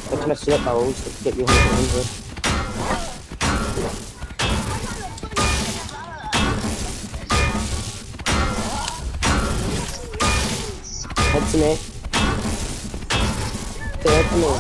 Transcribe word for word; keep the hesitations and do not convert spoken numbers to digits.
Go to my slip balls to get you one hundred. Head to me. Stay head to me.